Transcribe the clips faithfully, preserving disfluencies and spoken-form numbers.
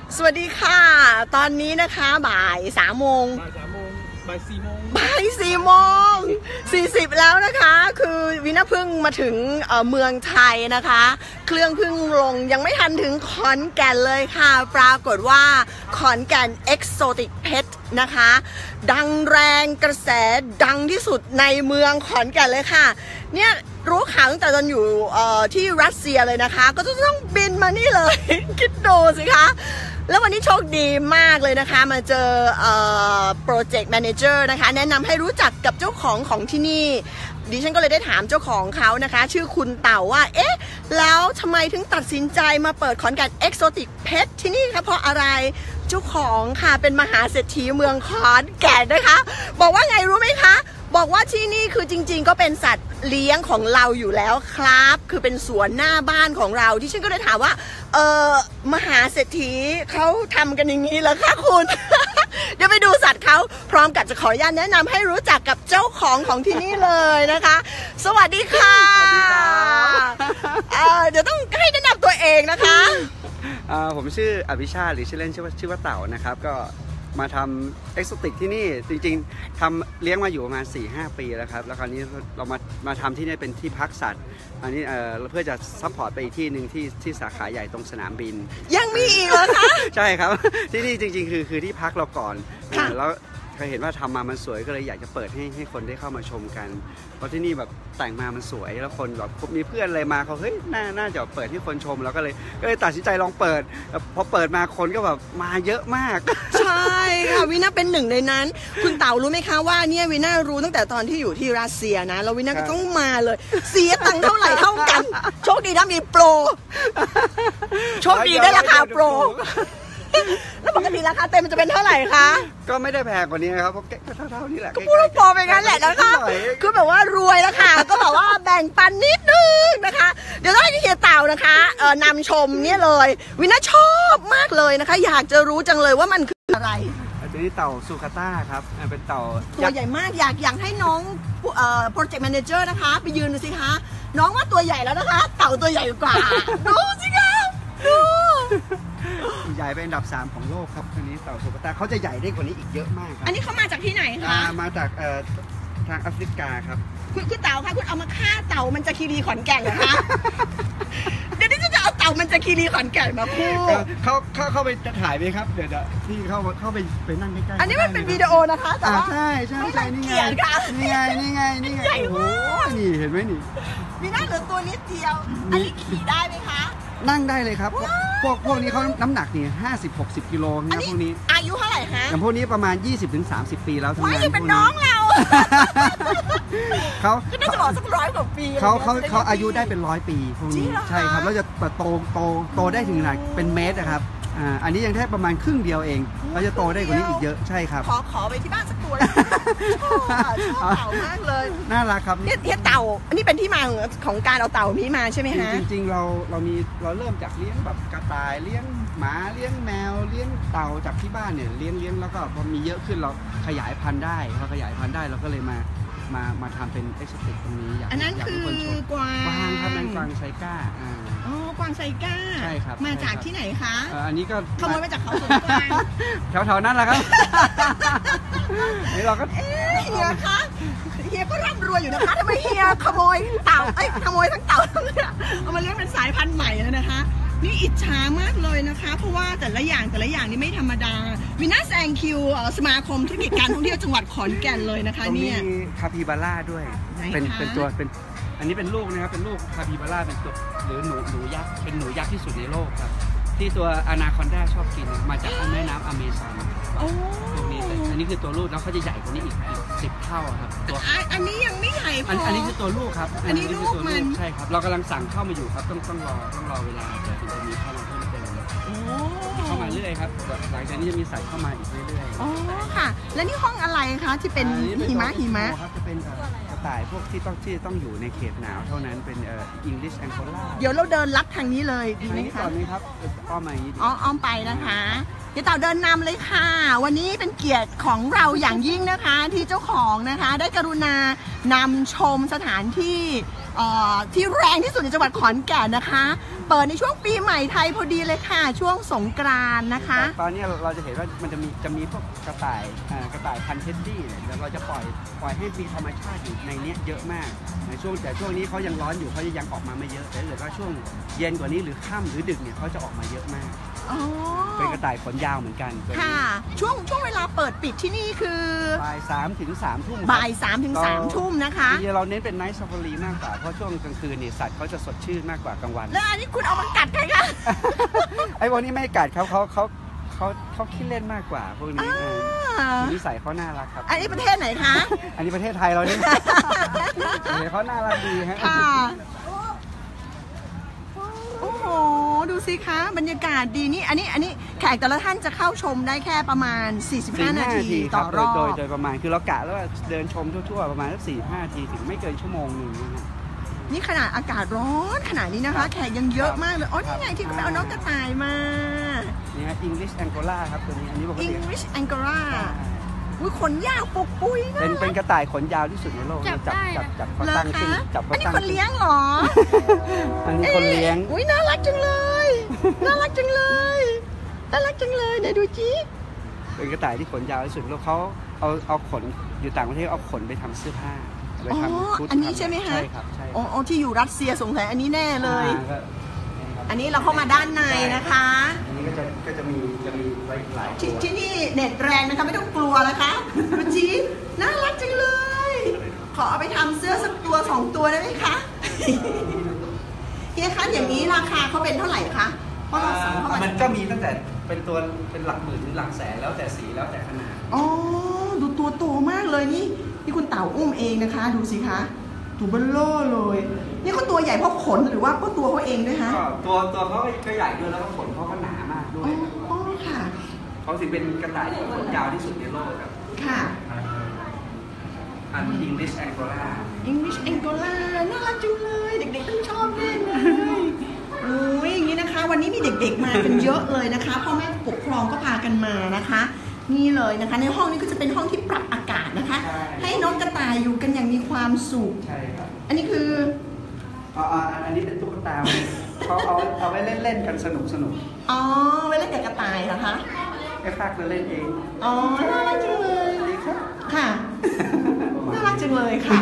สวัสดีค่ะตอนนี้นะคะบ่ายสามโมงบ่ายสามโมงบ่ายสี่โมงบ่ายสี่โมงสี่สิบแล้วนะคะคือวินาเพิ่งมาถึง เ, เมืองไทยนะคะเครื่องเพิ่งลงยังไม่ทันถึงขอนแก่นเลยค่ะปรากฏว่าขอนแก่น Exotic Pet นะคะดังแรงกระแสดังที่สุดในเมืองขอนแก่นเลยค่ะเนี่ยรู้ข่าวตั้งแต่ตอนอยู่ที่รัสเซียเลยนะคะก็จะต้องบินมานี่เลย คิดดูสิคะแล้ววันนี้โชคดีมากเลยนะคะมาเจอโปรเจกต์แมเนเจอร์นะคะแนะนำให้รู้จักกับเจ้าของของที่นี่ดิฉันก็เลยได้ถามเจ้าของเขานะคะชื่อคุณเต่าว่าเอ๊ะแล้วทำไมถึงตัดสินใจมาเปิดขอนแก่น Exotic Pet ที่นี่คะเพราะอะไรเจ้าของค่ะเป็นมหาเศรษฐีเมืองขอนแก่นนะคะบอกว่าไงรู้ไหมคะบอกว่าที่นี่คือจริงๆก็เป็นสัตว์เลี้ยงของเราอยู่แล้วครับคือเป็นสวนหน้าบ้านของเราที่ฉันก็เลยถามว่าเออมหาเศรษฐีเขาทำกันอย่างนี้เหรอคะคุณ เดี๋ยวไปดูสัตว์เขาพร้อมกับจะขออนุญาตแนะนำให้รู้จักกับเจ้าของของที่นี่เลยนะคะสวัสดีค่ะสวัสดีครับเดี๋ยวต้องให้แนะนำตัวเองนะคะผมชื่ออภิชาติหรือชื่อเล่นชื่อว่าชื่อว่าเต่านะครับก็มาทำเอ็กโซติกที่นี่จริงๆทำเลี้ยงมาอยู่ประมาณ สี่ห้า ปีแล้วครับแล้วคราวนี้เรามามาทำที่นี่เป็นที่พักสัตว์อันนี้เอ่อเพื่อจะซัพพอร์ตไปอีกที่หนึ่งที่ที่สาขาใหญ่ตรงสนามบินยังมีอีกเหรอคะใช่ครับที่นี่จริงๆคือคือที่พักเราก่อนแล้วเคยเห็นว่าทำมามันสวยก็เลยอยากจะเปิดให้ให้คนได้เข้ามาชมกันเพราะที่นี่แบบแต่งมามันสวยแล้วคนแบบมีเพื่อนอะไรมาเขาเฮ้ยน่าน่าจะเปิดให้คนชมแล้วก็เลยก็เลยตัดสินใจลองเปิดพอเปิดมาคนก็แบบมาเยอะมากใช่ค่ะวินาเป็นหนึ่งในนั้นคุณเต่ารู้ไหมคะว่าเนี่ยวินารู้ตั้งแต่ตอนที่อยู่ที่รัสเซียนะแล้ววินาก็ต้องมาเลยเสียตังค์เท่าไหร่เท่ากันโชคดีนะมีโปรโชคดีได้ราคาโปรแล้วปกติราคาเต็มมันจะเป็นเท่าไหร่คะก็ไม่ได้แพงกว่านี้ครับเพราะเท่าเท่านี้แหละก็พูดพอไปงั้นแหละนะคะคือแบบว่ารวยแล้วค่ะก็แบบว่าแบ่งปันนิดนึงนะคะเดี๋ยวต้องให้เฮียเต่านะคะเอ่อนำชมเนี่ยเลยวินาชอบมากเลยนะคะอยากจะรู้จังเลยว่ามันคืออะไรตัวนี้เต่าซูคาต้าครับเป็นเต่าตัวใหญ่มากอยากอยากให้น้องเอ่อโปรเจกต์แมเนเจอร์นะคะไปยืนดูสิคะน้องว่าตัวใหญ่แล้วนะคะเต่าตัวใหญ่กว่าดูสิคะดูใหญ่เป็นอันดับสามของโลกครับอันนี้เต่าซูคาต้าเขาจะใหญ่ได้กว่านี้อีกเยอะมากครับอันนี้เขามาจากที่ไหนคะมาจากทางแอฟริกาครับคุณคุณเต่าคะคุณเอามาฆ่าเต่ามันจะคีรีขอนแก่นเหรอคะเดี๋ยวนี้จะเอาเต่ามันจะคีรีขอนแก่นมาคู่เขาเข้าเข้าไปถ่ายไหมครับเดี๋ยวพี่เข้าเข้าไปไปนั่งใกล้ๆอันนี้มันเป็นวิดีโอนะคะแต่ว่าใช่ใช่ใช่นี่ไงนี่ไงนี่ไงนี่ไงโอ้โหนี่เห็นไหมนี่มีหน้าเหลือตัวนิดเดียวอันนี้ขี่ได้ไหมคะนั่งได้เลยครับพวกพวกนี้เขาน้ำหนักนี่ห้าสิบ หกสิบกิโลนะพวกนี้อายุเท่าไหร่คะอย่างพวกนี้ประมาณ ยี่สิบถึงสามสิบ ปีแล้วทั้งนั้นว่าเป็นน้องเราเขาก็น่าจะบอกสักร้อยกว่าปีเขาเขาเขาอายุได้เป็นร้อยปีพวกนี้ใช่ครับแล้วจะโตโตโตได้ถึงไหนเป็นเมตรนะครับอ่าอันนี้ยังแค่ประมาณครึ่งเดียวเองเราจะโตได้กว่านี้อีกเยอะใช่ครับขอขอไปที่บ้านสักตัวชอบเต่ามากเลยน่ารักครับเนี่ยเต่าอันนี้เป็นที่มาของการเอาเต่านี้มาใช่ไหมฮะจริงๆเราเรามีเราเริ่มจากเลี้ยงแบบกระต่ายเลี้ยงหมาเลี้ยงแมวเลี้ยงเต่าจากที่บ้านเนี่ยเลี้ยงเลี้ยงแล้วก็พอมีเยอะขึ้นเราขยายพันธุ์ได้พอขยายพันธุ์ได้เราก็เลยมามามาทำเป็นเอ็กซ์ติกตรงนี้อยากอันนั้นคือกวางกวางครับนั่นกวางไซก้าอ๋อกวางไซก้าใช่ครับมาจากที่ไหนคะอันนี้ก็ขโมยมาจากเขาสวนกวางแถวๆนั้นแหละครับนี่เราก็เอ๊ะเฮียคะเฮียก็ร่ำรวยอยู่นะคะทำไมเฮียขโมยเต่าเอ้ยขโมยทั้งเต่าทั้งเนี่ยเอามาเลี้ยงเป็นสายพันธุ์ใหม่แล้วนะคะนี่อิจฉามากเลยนะคะเพราะว่าแต่ละอย่างแต่ละอย่างนี่ไม่ธรรมดาวินาแซงคิวสมาคมธุรกิจการท่องเที่ยวจังหวัดขอนแก่นเลยนะคะเนี่ยมีคาปิบาร่าด้วยเป็นเป็นตัวเป็นอันนี้เป็นลูกนะครับเป็นลูกคาปิบาร่าเป็นตัวหรือหนูหนูยักษ์เป็นหนูยักษ์ที่สุดในโลกครับที่ตัวอนาคอนดาชอบกินมาจากแม่น้ำอเมซอนตรงนี้อันนี้คือตัวลูกแล้วเขาจะใหญ่กว่านี้อีกสิบเท่าครับตัวอันนี้ยังไม่ใหญ่พออันนี้คือตัวลูกครับอันนี้ลูกมันใช่ครับเรากำลังสั่งเข้ามาอยู่ครับต้องต้องรอต้องรอเวลาเดี๋ยวถึงจะมีเข้ามาเพิ่มเติมเข้ามาเรื่อยครับหลังจากนี้จะมีใส่เข้ามาอีกเรื่อยๆอ๋อค่ะแล้วนี่ห้องอะไรคะที่เป็นหิมะหิมะครับจะเป็นกระต่ายพวกที่ต้องที่ต้องอยู่ในเขตหนาวเท่านั้นเป็นเอ่อ English Angora เดี๋ยวเราเดินลัดทางนี้เลยดีไหมคะตอนนี้ครับอ้อมมาอย่างนี้อ๋ออ้อมไปนะคะเดี๋ยวเต่าเดินนำเลยค่ะวันนี้เป็นเกียรติของเราอย่างยิ่งนะคะที่เจ้าของนะคะได้กรุณานำชมสถานที่เอ่อที่แรงที่สุดในจังหวัดขอนแก่นนะคะเปิดในช่วงปีใหม่ไทยพอดีเลยค่ะช่วงสงกรานต์นะคะตอนนี้เราจะเห็นว่ามันจะมีจะมีพวกกระต่ายกระต่ายพันธุ์เท็ดดี้เนี่ยเดี๋ยวเราจะปล่อยปล่อยให้มีธรรมชาติอยู่ในนี้เยอะมากในช่วงแต่ช่วงนี้เขายังร้อนอยู่เขายังออกมาไม่เยอะแต่ถ้าเกิดว่าช่วงเย็นกว่านี้หรือค่ำหรือดึกเนี่ยเขาจะออกมาเยอะมากเป็นกระต่ายขนยาวเหมือนกันค่ะช่วงช่วงเวลาเปิดปิดที่นี่คือบ่ายสามถึงสามทุ่มบ่ายสามถึงสามทุ่มนะคะจริงๆเราเน้นเป็นไนท์ซาฟารีมากกว่าเพราะช่วงกลางคืนเนี่ยสัตว์เขาจะสดชื่นมากกว่ากลางวันแล้วอันนี้คุณเอามากัดใครคะไอ้พวกนี้ไม่กัดเขาเขาเขาเขาเขาขี้เล่นมากกว่าพวกนี้นิสัยเขาน่ารักครับอันนี้ประเทศไหนคะอันนี้ประเทศไทยเราเนี่ยเขาน่ารักดีฮะโอ้โหดูสิคะบรรยากาศดีนี่อันนี้อันนี้แขกแต่ละท่านจะเข้าชมได้แค่ประมาณสี่สิบห้านาทีต่อรอบโดยโดยประมาณคือเรากะแล้วว่าเดินชมทั่วๆประมาณสักสี่ห้านาทีถึงไม่เกินชั่วโมงหนึ่งนะนี่ขนาดอากาศร้อนขนาดนี้นะคะแขกยังเยอะมากเลยอ๋อนี่ไงที่เขาไปเอาน้องกระต่ายมานี่ฮะ English Angora ครับตัวนี้อันนี้ปกติ English Angora อุ้ยขนยาวปุกปุยนะเป็นเป็นกระต่ายขนยาวที่สุดในโลกจับจับจับเขาตั้งขึ้นจับเขาตั้งอันนี้คนเลี้ยงเหรออันนี้คนเลี้ยงอุ้ยน่ารักจังเลยน่ารักจังเลยน่ารักจังเลยไหนดูจีเป็นกระต่ายที่ขนยาวที่สุดแล้วเขาเอาเอาขนอยู่ต่างประเทศเอาขนไปทำเสื้อผ้าอ๋ออันนี้ใช่ไหมคะใช่ครับใช่อ๋อที่อยู่รัสเซียสงสัยอันนี้แน่เลยอันนี้เราเข้ามาด้านในนะคะอันนี้ก็จะก็จะมีจะมีไว้หลายที่นี่เน็ตแรงนะคะไม่ต้องกลัวนะคะดูจีน่ารักจังเลยขอเอาไปทำเสื้อสักตัวสองตัวได้ไหมคะเฮียคะอย่างนี้ราคาเขาเป็นเท่าไหร่คะเพราะเราสั่งเข้ามามันก็มีตั้งแต่เป็นตัวเป็นหลักหมื่นหรือหลักแสนแล้วแต่สีแล้วแต่ขนาดอ๋อดูตัวโตมากเลยนี่นี่คุณเต่าอุ้มเองนะคะดูสิคะตัวเบลโล่เลยนี่เขาตัวใหญ่เพราะขนหรือว่าเพราะตัวเขาเองด้วยคะตัวตัวเขาก็ใหญ่ด้วยแล้วก็ขนเขาก็หนามากด้วยอ๋อค่ะเขาถึงเป็นกระต่ายที่ขนยาวที่สุดในโลกครับค่ะอัน English Angora English Angora น่ารักจังเลยเด็กๆต้องชอบแน่เลยโอ้ยอย่างนี้นะคะวันนี้มีเด็กๆมากันเยอะเลยนะคะพ่อแม่ปกครองก็พากันมานะคะนี่เลยนะคะในห้องนี้ก็จะเป็นห้องที่ปรับอากาศนะคะให้น้องกระต่ายอยู่กันอย่างมีความสุขใช่ครับอันนี้คืออ๋ออันนี้เป็นตุ๊กตาเขาเอาเอาไว้เล่นๆกันสนุกสนุกอ๋อไว้เล่นกับกระต่ายเหรอคะแค่พักเล่นเองอ๋อน่ารักจังเลยค่ะน่ารักจังเลยค่ะ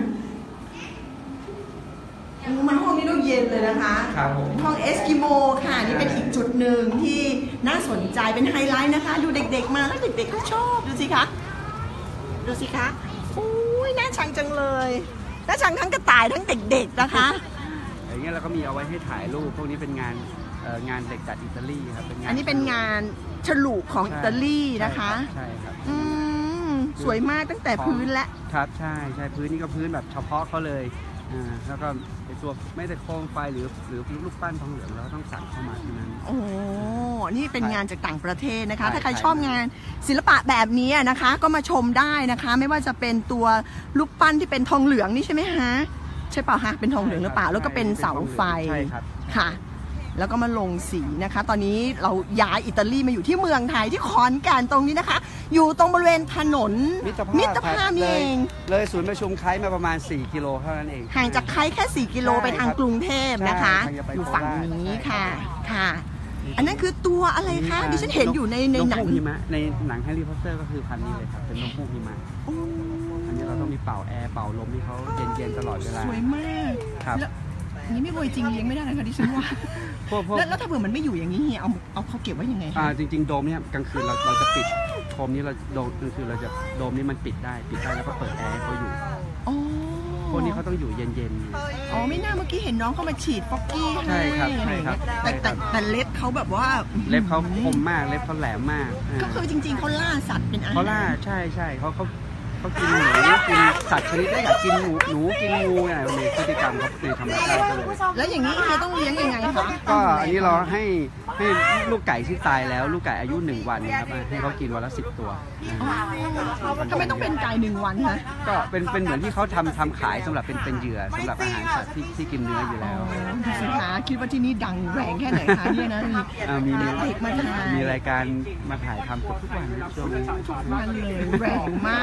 มาห้องนี้ต้องเย็นเลยนะคะห้องเอสกิโมค่ะนี่เป็นอีกจุดหนึ่งที่น่าสนใจเป็นไฮไลท์นะคะดูเด็กๆมาแล้วเด็กๆก็ชอบดูสิคะดูสิคะอุ้ยน่าชังจังเลยน่าชังทั้งกระต่ายทั้งเด็กๆนะคะอย่างเงี้ยเราก็มีเอาไว้ให้ถ่ายรูปพวกนี้เป็นงานงานเด็กจากอิตาลีครับอันนี้เป็นงานฉลุของอิตาลีนะคะใช่ครับอืมสวยมากตั้งแต่พื้นและครับใช่ใช่พื้นนี่ก็พื้นแบบเฉพาะเขาเลยอ่าแล้วก็ตัวไม่แต่โคมไฟหรือหรือรูปปั้นทองเหลืองแล้วต้องสั่งเข้ามาที่นั้นโอ้นี่เป็นงานจากต่างประเทศนะคะถ้าใครชอบงานศิลปะแบบนี้นะคะก็มาชมได้นะคะไม่ว่าจะเป็นตัวรูปปั้นที่เป็นทองเหลืองนี่ใช่ไหมฮะใช่เปล่าฮะเป็นทองเหลืองหรือเปล่าแล้วก็เป็นเสาไฟใช่ครับค่ะแล้วก็มาลงสีนะคะตอนนี้เราย้ายอิตาลีมาอยู่ที่เมืองไทยที่ขอนแก่นตรงนี้นะคะอยู่ตรงบริเวณถนนมิตรภาพนี่เองเลยศูนย์ประชุมไคมาประมาณสี่กิโลเท่านั้นเองห่างจากไคแค่สี่กิโลไปทางกรุงเทพนะคะอยู่ฝั่งนี้ค่ะค่ะอันนั้นคือตัวอะไรคะดิฉันเห็นอยู่ในในหนังหิมะในหนังแฮร์รี่พอตเตอร์ก็คือพันนี้เลยครับเป็นนกฮูกหิมะอันนี้เราต้องมีเป่าแอร์เป่าลมที่เขาเย็นๆตลอดเวลาสวยมากครับนี้ไม่รวยจริงเลี้ยงไม่ได้นะคะดิฉันว่าแล้วถ้าเผื่อมันไม่อยู่อย่างนี้เฮียเอาเอาเขาเก็บไว้ยังไงอ่าจริงๆโดมเนี่ยกลางคืนเราเราจะปิดโดมนี้เราโดมกลางคืนเราจะโดมนี้มันปิดได้ปิดได้แล้วก็เปิดแอร์เขาอยู่พวกนี้เขาต้องอยู่เย็นๆอ๋อไม่น่าเมื่อกี้เห็นน้องเขามาฉีดฟอกกี้ใช่ครับใช่ครับแต่แต่แต่เล็บเขาแบบว่าเล็บเขาคมมากเล็บเขาแหลมมากก็คือจริงๆเขาล่าสัตว์เป็นอาหารเขาล่าใช่ใช่เขาเขาเขากินหนูกินสัตว์ชนิดได้อยากกินหนูหนูกินงูเนี่ยในพฤติกรรมเขาในธรรมชาติเลยแล้วอย่างนี้เราต้องเลี้ยงยังไงคะก็อันนี้เราให้ให้ลูกไก่ที่ตายแล้วลูกไก่อายุหนึ่งวันนะครับให้เขากินวันละสิบตัวทำไมต้องเป็นไก่หนึ่งวันคะก็เป็นเป็นเหมือนที่เขาทำทำขายสำหรับเป็นเป็นเหยื่อสำหรับอาหารสัตว์ที่ที่กินเนื้ออยู่แล้วสิคะคิดว่าที่นี่ดังแรงแค่ไหนคะเนี่ยนะมีมีเด็กมาถ่ายมีรายการมาถ่ายทำทุกวันช่วงนี้ทุกวันเลยแรงมากนะคะ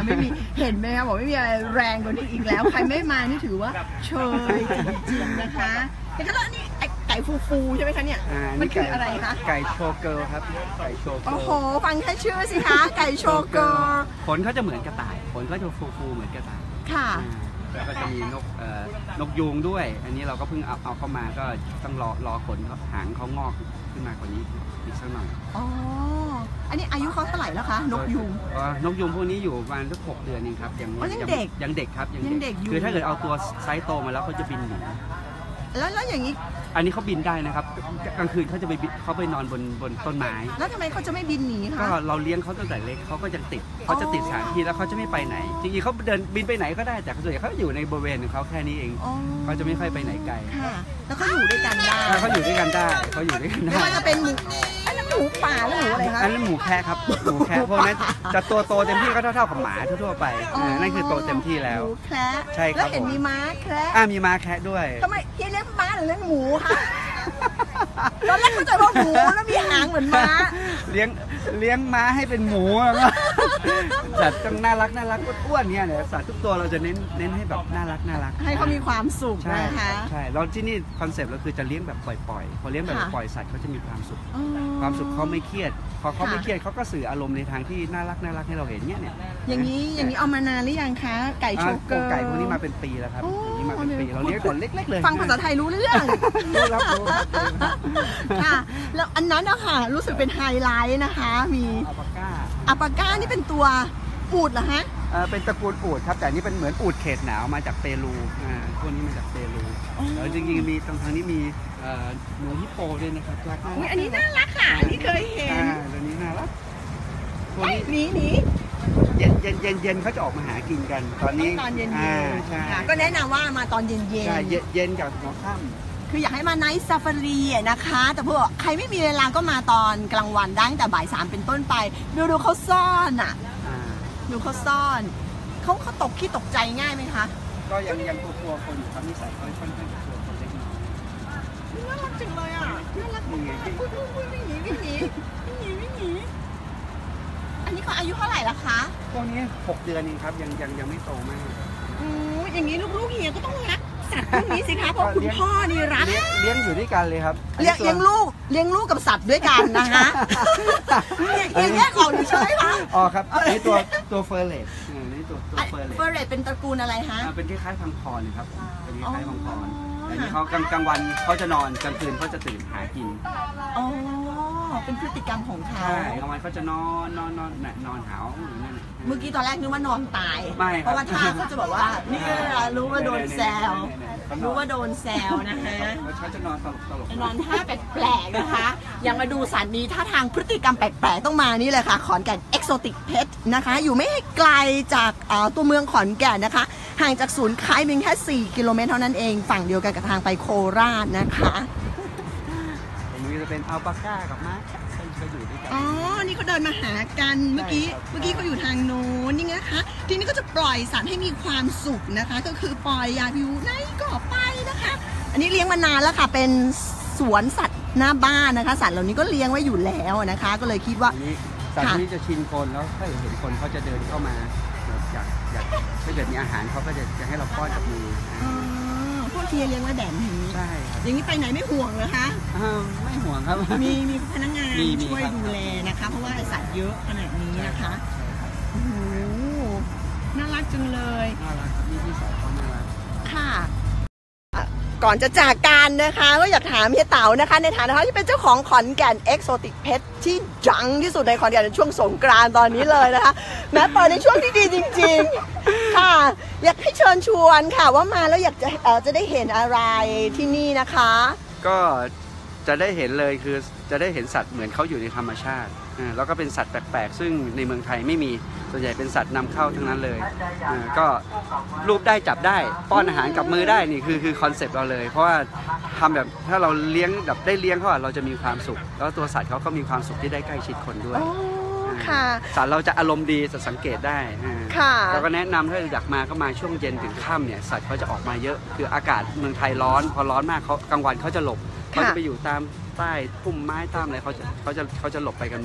ไม่มีเห็นไหมคะบอกไม่มีอะไรแรงกว่านี้อีกแล้วใครไม่มานี่ถือว่าเชยจริงๆนะคะแต่ก็แล้วนี่ไอ้ไก่ฟูๆใช่ไหมคะเนี่ยมันคืออะไรคะไก่โชเกิลครับไก่โชเกิลโอ้โหฟังแค่ชื่อสิคะไก่โชเกิลขนเขาจะเหมือนกระต่ายขนก็จะฟูๆเหมือนกระต่ายค่ะแล้วก็จะมีนกเอ่อนกยูงด้วยอันนี้เราก็เพิ่งเอาเอาเข้ามาก็ต้องรอรอขนหางเขางอกขึ้นมากว่านี้อีกสักหน่อยอ๋ออันนี้อายุเขาเท่าไหร่แล้วคะนกยูงนกยูงพวกนี้อยู่ประมาณสักหกเดือนเองครับยังยังเด็กยังเด็กครับยังเด็กคือถ้าเกิดเอาตัวไซส์โตมาแล้วเขาจะบินหนีแล้วแล้วอย่างนี้อันนี้เขาบินได้นะครับกลางคืนเขาจะไปเขาไปนอนบนบนต้นไม้แล้วทำไมเขาจะไม่บินหนีคะก็เราเลี้ยงเขาตั้งแต่เล็กเขาก็จะติดเขาจะติดสถานที่แล้วเขาจะไม่ไปไหนจริงๆเขาเดินบินไปไหนก็ได้แต่ส่วนใหญ่เขาอยู่ในบริเวณของเขาแค่นี้เองเขาจะไม่ค่อยไปไหนไกลค่ะแล้วเขาอยู่ด้วยกันได้เขาอยู่ด้วยกันได้เขาอยู่ด้วยกันได้ไม่ว่าจะเป็นหมูอันนั้นหมูป่าหรือหมูอะไรคะอันนั้นหมูแคะครับหมูแคะพวกนั้นจะตัวโตเต็มที่ก็เท่าๆกับหมาทั่วๆไปนั่นคือโตเต็มที่แล้วหมูแคะใช่ครับแล้วเห็นมีม้าแคะอ่ามีม้าแคะด้วยทำไมเลี้ยงม้าหรือเลี้ยงหมูคะตอนแรกเข้าใจว่าหมูแล้วมีหางเหมือนม้าเลี้ยงเลี้ยงม้าให้เป็นหมูแล้วสัตว์ต้องน่ารักน่ารักอ้วนๆเนี่ยเนี่ยสัตว์ทุกตัวเราจะเน้นเน้นให้แบบน่ารักน่ารักให้เขามีความสุขนะคะใช่เราที่นี่คอนเซ็ปต์เราคือจะเลี้ยงแบบปล่อยๆพอเลี้ยงแบบปล่อยสัตว์เขาจะมีความสุขความสุขเขาไม่เครียดพอเขาไม่เครียดเขาก็สื่ออารมณ์ในทางที่น่ารักน่ารักให้เราเห็นเนี่ยเนี่ยอย่างนี้อย่างนี้เอามานานหรือยังคะไก่โชเกิลไก่พวกนี้มาเป็นปีแล้วครับอย่างนี้มาเป็นปีเราเลี้ยงแต่เล็กๆเลยฟังภาษาไทยรู้เรื่องรู้รับรู้ค่ะแล้วอันนั้นนะคะรู้สึกเป็นไฮไลท์นะคะมีอัปปาก้าอัปปาก้านี่เป็นตัวอูฐเหรอฮะเป็นตระกูลอูฐครับแต่นี่เป็นเหมือนอูฐเขตหนาวมาจากเปรูอ่าพวกนี้มาจากเปรูแล้วจริงๆมีตรงทางนี้มีหนูฮิปโปด้วยนะครับรักมากอันนี้น่ารักค่ะอันนี้เคยเห็นอ่าตัวนี้น่ารักตัวนี้หนีหนีเย็นเย็นเย็นเย็นเขาจะออกมาหากินกันตอนนี้ตอนเย็นอ่าใช่ก็แนะนำว่ามาตอนเย็นเย็นใช่เย็นกับหัวค่ำคืออยากให้มาไนท์ซาฟารีนะคะแต่พวกใครไม่มีเวลาก็มาตอนกลางวันได้ตั้งแต่บ่ายสามเป็นต้นไปดูดูเขาซ่อนอ่ะดูเขาซ่อนเขาเขาตกขี้ตกใจง่ายไหมคะก็ยังยังกลัวคนอยู่ครับนิสัยเขาค่อนข้างกลัวคนเล็กน้อยน่ารักจังเลยอ่ะน่ารักวิ่งหนีวิ่งหนีวิ่งหนีวิ่งหนีวิ่งหนีอันนี้เขาอายุเท่าไหร่ละคะพวกนี้หกเดือนเองครับยังยังยังไม่โตมากอืออย่างนี้ลูกๆเฮียก็ต้องรักสัตว์พวกนี้สิคะเพราะคุณพ่อนี่รักเลี้ยงอยู่ด้วยกันเลยครับเลี้ยงเลี้ยงลูกเลี้ยงลูกกับสัตว์ด้วยกันนะคะเลี้ยงแยกออกอยู่ใช่ไหมคะอ๋อครับนี่ตัวตัวเฟอร์เรตนี่ตัวตัวเฟอร์เรตเฟอร์เรตเป็นตระกูลอะไรฮะเป็นคล้ายๆพังพรครับเป็นคล้ายๆพังพรแต่นี่เขากลางวันเขาจะนอนกลางคืนเขาจะตื่นหากินอ๋อเป็นพฤติกรรมของเขาใช่กลางวันเขาจะนอนนอนนอนนอนหาวนั่นเมื่อกี้ตอนแรกนึกว่านอนตายไม่เพราะว่าท่าเขาจะบอกว่านี่รู้ว่าโดนแซวรู้ว่าโดนแซวนะคะเขาจะนอนตลกตลกนอนท่าแปลกๆนะคะยังมาดูสัตว์นี้ท่าทางพฤติกรรมแปลกๆต้องมานี่เลยค่ะขอนแก่น Exotic Pet นะคะอยู่ไม่ไกลจากตัวเมืองขอนแก่นนะคะห่างจากศูนย์ค้ายเพียงแค่สี่กิโลเมตรเท่านั้นเองฝั่งเดียวกันกับทางไปโคราชนะคะตรงนี้จะเป็นอัลปาก้ากับม้าเขาอยู่ด้วยกันอ๋อนี่เขาเดินมาหากันเมื่อกี้เมื่อกี้เขาอยู่ทางโน้นนี่นะคะทีนี้ก็จะปล่อยสัตว์ให้มีความสุขนะคะก็คือปล่อยอยากอยู่ไหนก็ไปนะคะอันนี้เลี้ยงมานานแล้วค่ะเป็นสวนสัตว์หน้าบ้านนะคะสัตว์เหล่านี้ก็เลี้ยงไว้อยู่แล้วนะคะก็เลยคิดว่าสัตว์นี้จะชินคนแล้วถ้าเห็นคนเขาจะเดินเข้ามาอยากอยากถ้าเกิดมีอาหารเขาก็จะจะให้เราป้อนกับมือพวกเทียเลี้ยงไว้แบบนี้ใช่ครับอย่างนี้ไปไหนไม่ห่วงเหรอคะไม่ห่วงครับมีมีพนักงานช่วยดูแลนะคะเพราะว่าสัตว์เยอะขนาดนี้นะคะโอ้โหน่ารักจังเลยน่ารักนี่ที่สองเขาน่ารักค่ะก่อนจะจากกันนะคะก็อยากถามเฮียเต๋านะคะในฐานะที่เป็นเจ้าของขอนแก่น Exotic Pet ที่ดังที่สุดในขอนแก่นในช่วงสงกรานต์ตอนนี้เลยนะคะแม้เปิดในช่วงที่ดีจริงๆค่ะอยากให้เชิญชวนค่ะว่ามาแล้วอยากจะเอ่อจะได้เห็นอะไรที่นี่นะคะก็จะได้เห็นเลยคือจะได้เห็นสัตว์เหมือนเขาอยู่ในธรรมชาติแล้วก็เป็นสัตว์แปลกๆซึ่งในเมืองไทยไม่มีส่วนใหญ่เป็นสัตว์นำเข้าทั้งนั้นเลยก็รูปได้จับได้ป้อนอาหารกับมือได้นี่คือคือคอนเซปต์เราเลยเพราะว่าทำแบบถ้าเราเลี้ยงแบบได้เลี้ยงเขาเราจะมีความสุขแล้วตัวสัตว์เขาก็มีความสุขที่ได้ใกล้ชิดคนด้วยสัตว์เราจะอารมณ์ดีจะสังเกตได้เราก็แนะนำถ้าอยากมาก็มาช่วงเย็นถึงค่ำเนี่ยสัตว์เขาจะออกมาเยอะคืออากาศเมืองไทยร้อนพอร้อนมากเขากลางวันเขาจะหลบเขาจะไปอยู่ตามใต้พุ่มไม้ตามอะไรเขาจะเขาจะเขาจะหลบไปกันหมด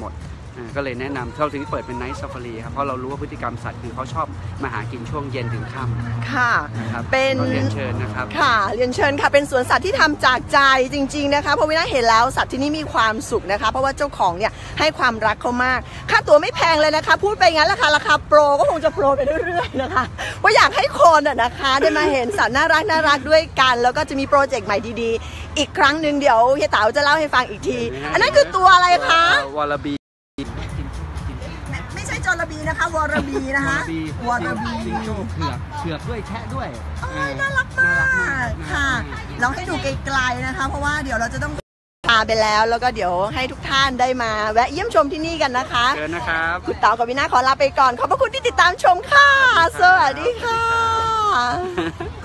อ่าก็เลยแนะนำเราถึงเปิดเป็นไนท์ซาฟารีครับเพราะเรารู้ว่าพฤติกรรมสัตว์คือเขาชอบมาหากินช่วงเย็นถึงค่ำค่ะนะครับเป็นก็เรียนเชิญนะครับค่ะเรียนเชิญค่ะเป็นสวนสัตว์ที่ทำจากใจจริงๆนะคะเพราะวินาเห็นแล้วสัตว์ที่นี่มีความสุขนะคะเพราะว่าเจ้าของเนี่ยให้ความรักเขามากค่าตั๋วไม่แพงเลยนะคะพูดไปงั้นราคาราคาโปรก็คงจะโปรไปเรื่อยๆนะคะว่าอยากให้คนอ่ะนะคะได้มาเห็นสัตว์น่ารักน่ารักด้วยกันแล้วก็จะมีโปรเจกต์ใหม่ดีๆอีกครั้งหนึ่งเดี๋ยวเฮียเต๋าจะเล่าให้ฟังอีกทีอันนั้นคือตัวอะไรคะวอลลาบีไม่ใช่จระบีนะคะวอรบีนะคะวอรบีจิงโจ้เผือกเผือกด้วยแคะด้วยน่ารักมากค่ะเราให้ดูไกลๆนะคะเพราะว่าเดี๋ยวเราจะต้องลาไปแล้วแล้วก็เดี๋ยวให้ทุกท่านได้มาแวะเยี่ยมชมที่นี่กันนะคะเชิญนะครับคุณเต๋ากับวินาขอลาไปก่อนขอบพระคุณที่ติดตามชมค่ะสวัสดีค่ะ